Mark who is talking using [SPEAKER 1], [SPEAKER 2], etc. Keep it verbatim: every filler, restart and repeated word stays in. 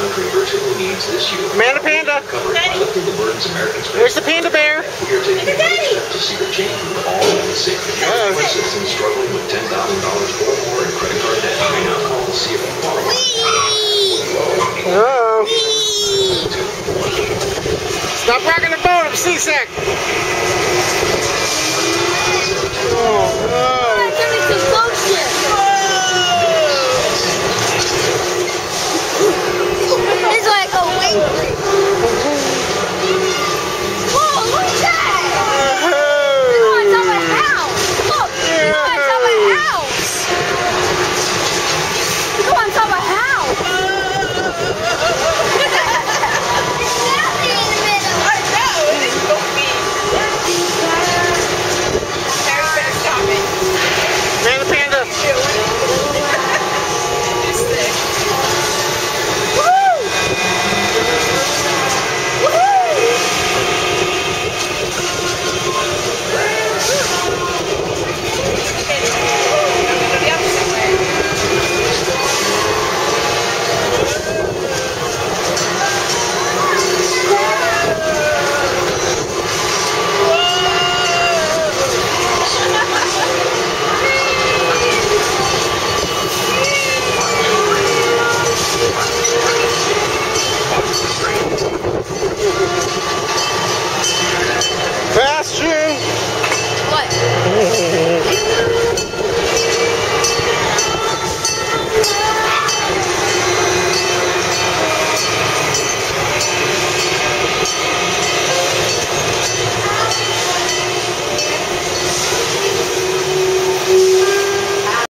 [SPEAKER 1] country urgently needs this year.
[SPEAKER 2] Amanda Panda. Where's the panda bear?
[SPEAKER 1] We are taking every step to see the change with all in the safe.
[SPEAKER 2] Oh.
[SPEAKER 1] For citizens struggling with ten thousand dollars or more in credit card debt, you may now call to see if you qualify.
[SPEAKER 2] Oh. Stop rocking the boat, I'm seasick.